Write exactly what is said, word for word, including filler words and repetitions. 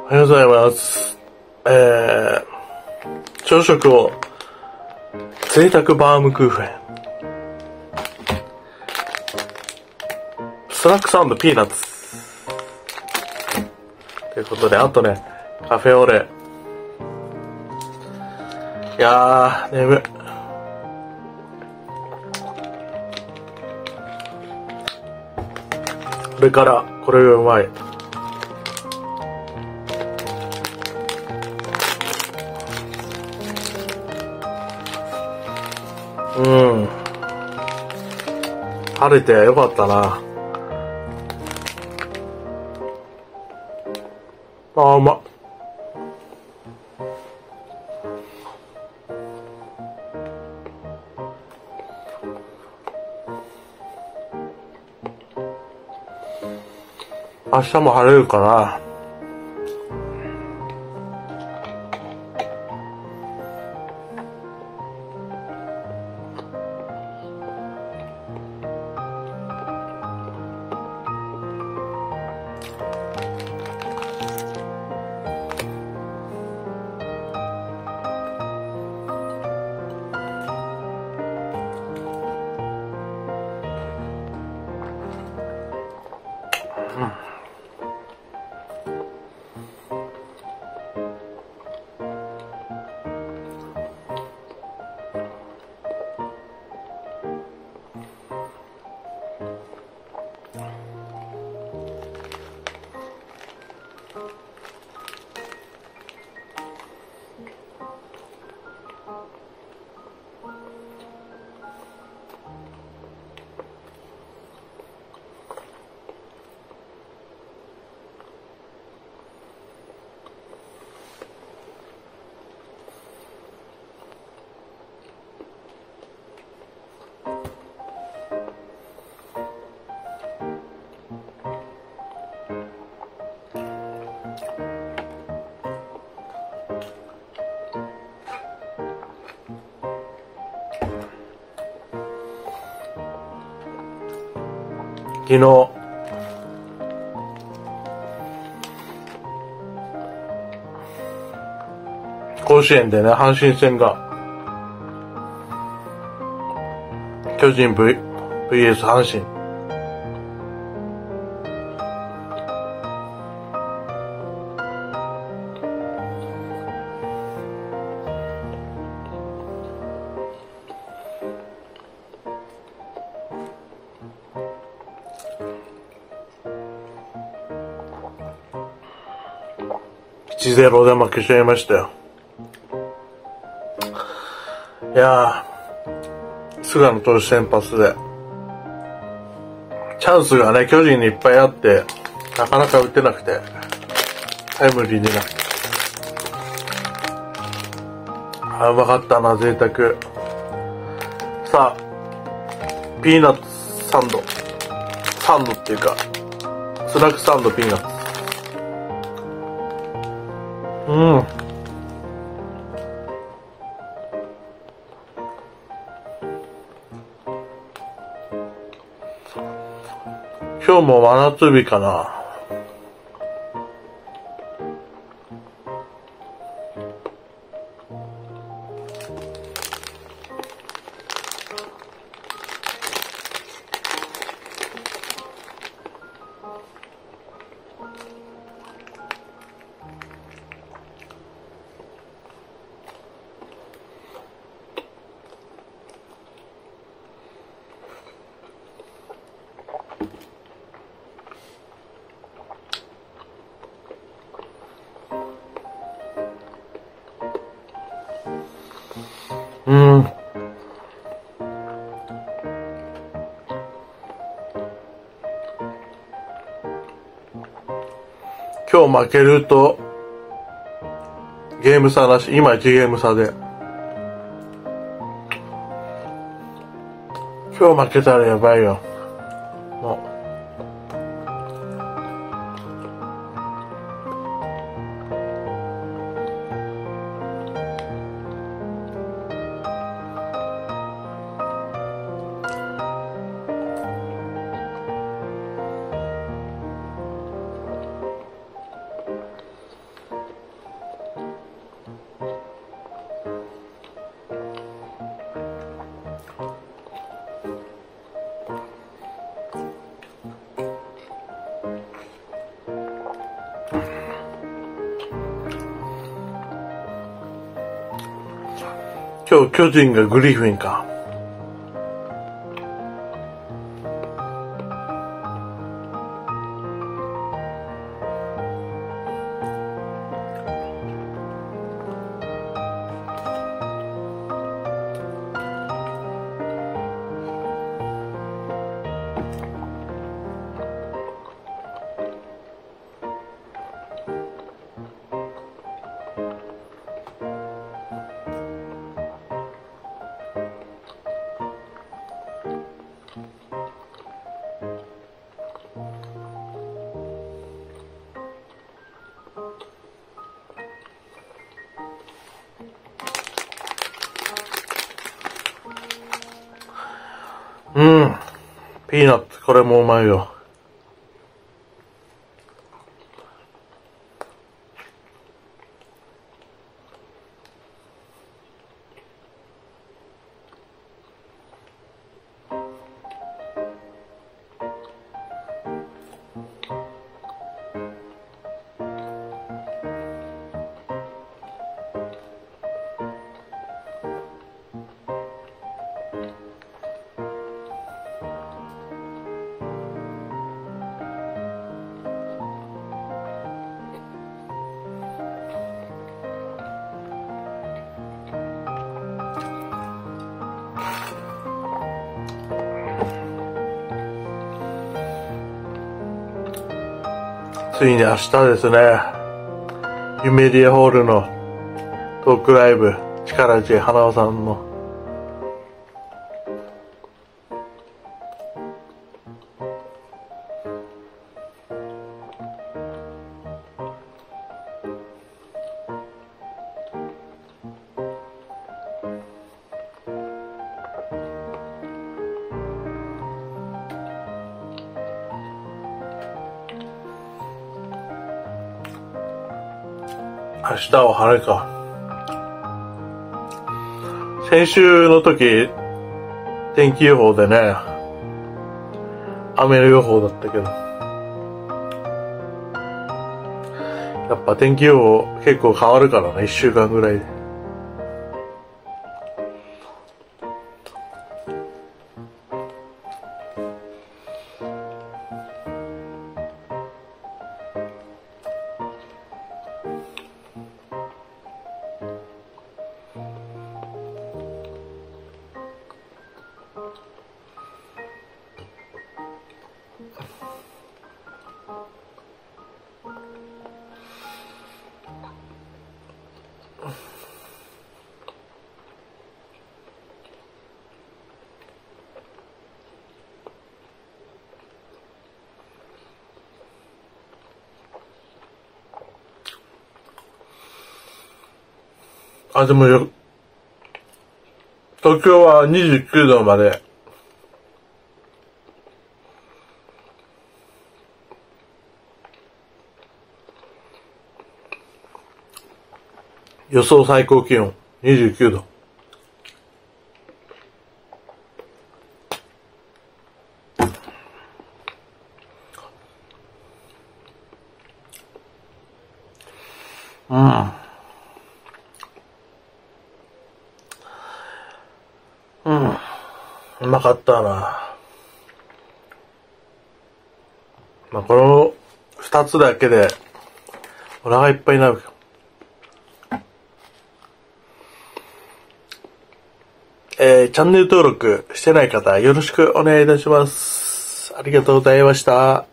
おはようございます。えー、朝食を贅沢バームクーヘン、スナックサンドピーナッツということで、あとね、カフェオレ。いやー、眠い。これからこれがうまい。うん。晴れてよかったな。あー、うまっ。明日も晴れるかな。昨日甲子園でね、阪神戦が巨人 V ブイエス 阪神、いちたいゼロで負けちゃいましたよ。いやー、菅野投手先発でチャンスがね、巨人にいっぱいあってなかなか打てなくて、タイムリー出なくて、あ、うまかったな、贅沢。さあ、ピーナッツサンドサンドっていうかスナックサンドピーナッツ。うん。今日も真夏日かな。うん。今日負けるとゲーム差なし、今いちゲーム差で、今日負けたらやばいよ。もう今日巨人がグリフィンか。うん。ピーナッツ、これもうまいよ。ついに明日ですね、ユメディアホールのトークライブ、力知恵花輪さんの。明日は晴れか。先週の時、天気予報でね、雨の予報だったけど、やっぱ天気予報結構変わるからね、一週間ぐらいで。あ、でもよ、東京はにじゅうきゅうどまで予想最高気温にじゅうきゅうど。うん。うん。うまかったな。まあ、この二つだけでお腹いっぱいになる。えー、チャンネル登録してない方よろしくお願いいたします。ありがとうございました。